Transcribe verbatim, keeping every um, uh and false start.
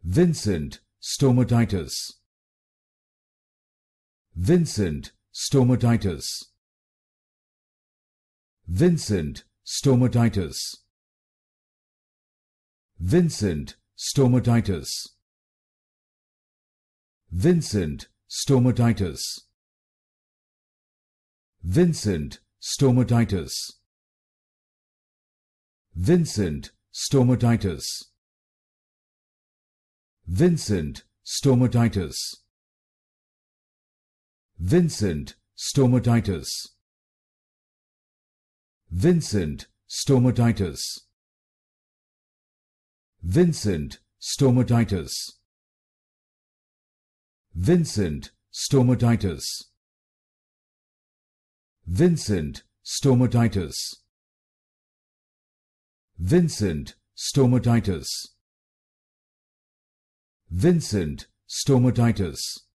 Vincent Stomatitis. Vincent Stomatitis. Vincent Stomatitis. Vincent Stomatitis. Vincent Stomatitis. Vincent Stomatitis. Vincent Stomatitis. Vincent Stomatitis. Vincent Stomatitis. Vincent Stomatitis. Vincent Stomatitis. Vincent Stomatitis. Vincent Stomatitis. Vincent Stomatitis. Vincent Stomatitis.